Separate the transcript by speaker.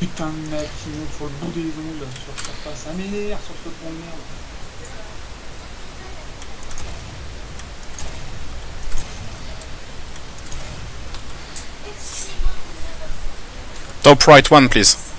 Speaker 1: Putain de mec qui monte sur le bout des ongles sur surface. Ça m'énerve sur ce pont de merde.
Speaker 2: Top right one, please.